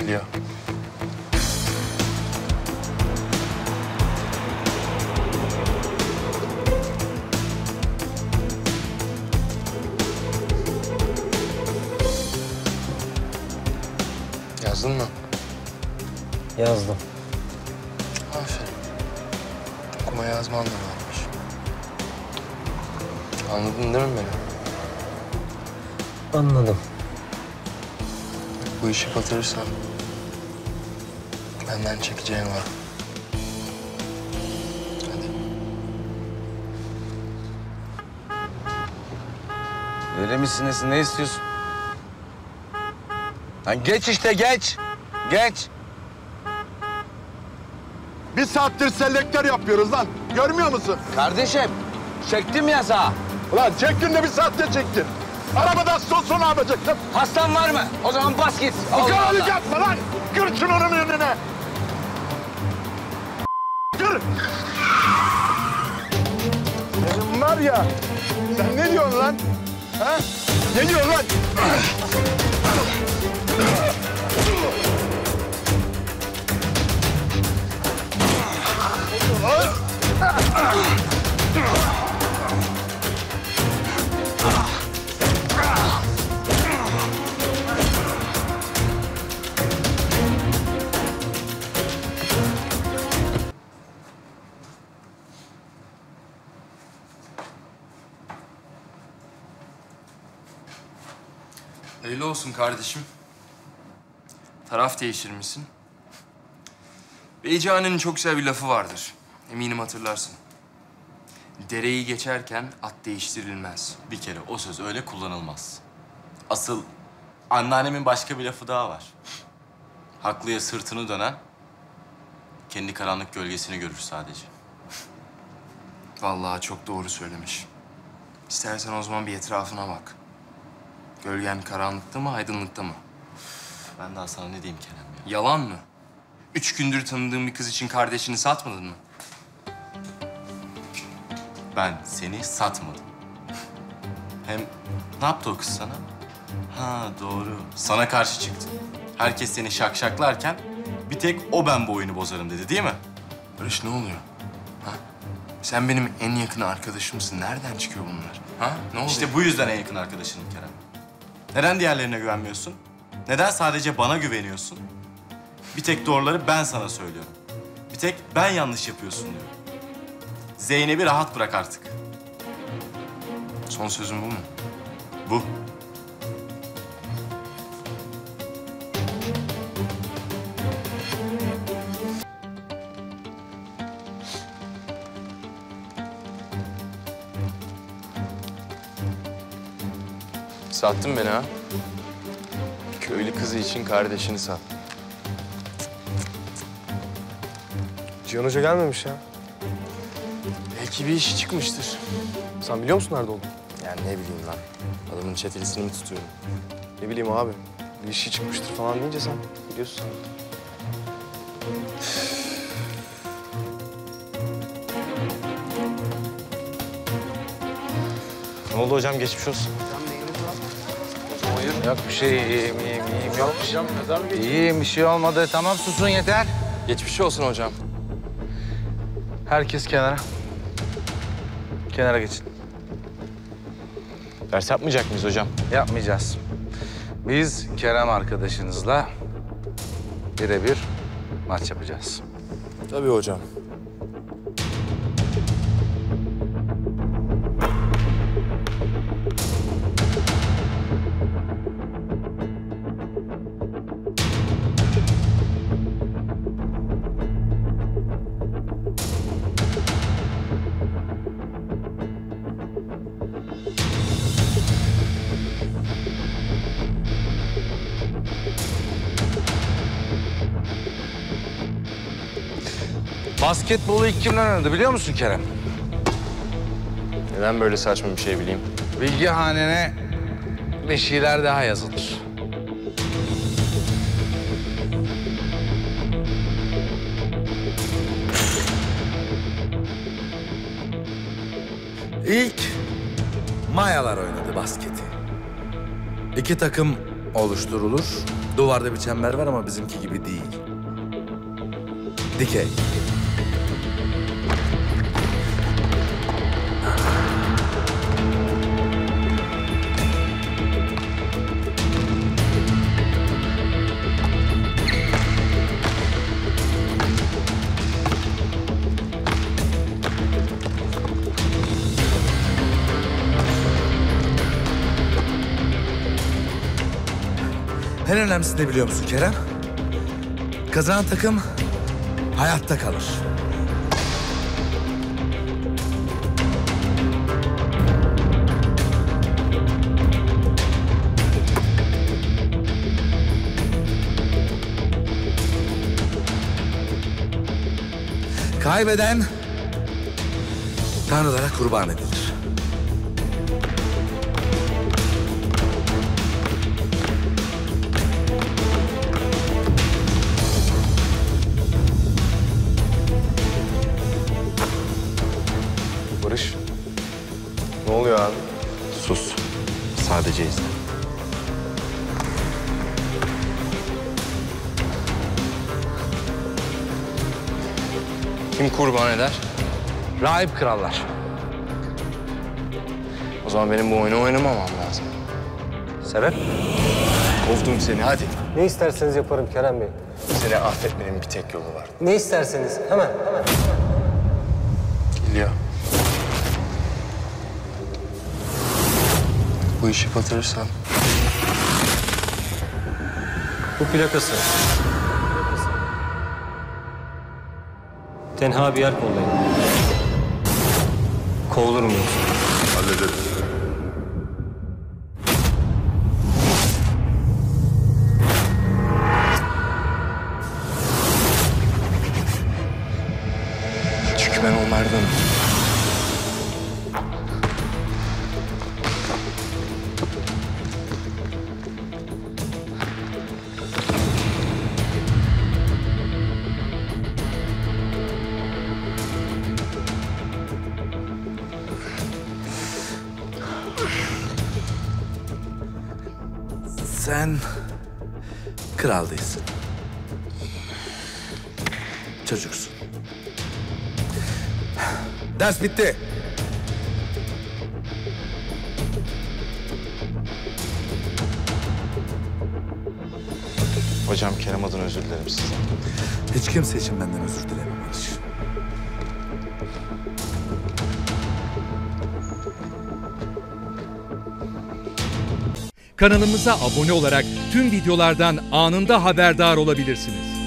Geliyor. Yazdın mı? Yazdım. Aferin. Okuma yazman da varmış. Anladın değil mi beni? Anladım. Bu işi batırırsan benden çekeceğin var. Hadi. Öyle misiniz? Ne istiyorsun? Lan geç işte, geç. Geç. Bir saattir selektör yapıyoruz lan. Görmüyor musun? Kardeşim, çektim yasağı. Ulan çektin de bir saatte çektin. Arabadan sonsa ne yapacaksın? Hastan var mı? O zaman bas git. Bu Allah karalık Allah. yapma lan. Kır şunu onun önüne. Kır. Senin var ya. Sen ne diyorsun lan? Ha? Ne diyorsun lan? Hayırlı olsun kardeşim. Taraf değiştirmişsin. Beycihane'nin çok güzel bir lafı vardır. Eminim hatırlarsın. Dereyi geçerken at değiştirilmez. Bir kere o söz öyle kullanılmaz. Asıl anneannemin başka bir lafı daha var. Haklıya sırtını dönen kendi karanlık gölgesini görür sadece. Vallahi çok doğru söylemiş. İstersen o zaman bir etrafına bak. Gölgen karanlıkta mı, aydınlıkta mı? Ben daha sana ne diyeyim Kerem ya? Yalan mı? 3 gündür tanıdığım bir kız için kardeşini satmadın mı? Ben seni satmadım. Hem ne yaptı o kız sana? Ha doğru. Sana karşı çıktı. Herkes seni şakşaklarken bir tek o ben bu oyunu bozarım dedi değil mi? Barış ne oluyor? Ha? Sen benim en yakın arkadaşımsın. Nereden çıkıyor bunlar? Ha? Ne oluyor? İşte bu yüzden en yakın arkadaşınım Kerem. Neden diğerlerine güvenmiyorsun? Neden sadece bana güveniyorsun? Bir tek doğruları ben sana söylüyorum. Bir tek ben yanlış yapıyorsun diyorum. Zeynep'i rahat bırak artık. Son sözün bu mu? Bu. Sattın beni ha. Köylü kızı için kardeşini sat. Cihan Hoca gelmemiş ya. Belki bir işi çıkmıştır. Sen biliyor musun nerede olduğunu? Yani ne bileyim lan. Adamın çetelesini mi tutuyorum? Ne bileyim abi. Bir işi çıkmıştır falan deyince sen biliyorsun sen. Ne oldu hocam? Geçmiş olsun. Yok bir şey, iyiyim yok. İyiyim, bir şey olmadı. Tamam, susun yeter. Geçmiş olsun hocam. Herkes kenara. Kenara geçin. Ders yapmayacak mıyız hocam? Yapmayacağız. Biz Kerem arkadaşınızla birebir maç yapacağız. Tabii hocam. Basketbolu ilk kimler oynadı biliyor musun Kerem? Neden böyle saçma bir şey bileyim? Bilgihanene bir şeyler daha yazılır. İlk Mayalar oynadı basketi. İki takım oluşturulur. Duvarda bir çember var ama bizimki gibi değil. Dikey. En önemlisi ne biliyor musun Kerem? Kazanan takım hayatta kalır. Kaybeden tanrılara kurban edilir. Barış. Ne oluyor abi? Sus. Sadece izle. Kim kurban eder? Rahip krallar. O zaman benim bu oyunu oynamamam lazım. Sebep? Kovdum seni hadi. Ne isterseniz yaparım Kerem Bey. Seni affetmenin bir tek yolu var. Ne isterseniz. Hemen. İlya. Bu işi batırırsan Bu plakası. Tenha bir yer kollayın. Kovulurum yoksa. Hallederiz. çünkü ben onlardanım. Sen kral değilsin. Çocuksun. Ders bitti. Hocam Kerem adına özür dilerim sizden. Hiç kimse için benden özür dilememiş. Kanalımıza abone olarak tüm videolardan anında haberdar olabilirsiniz.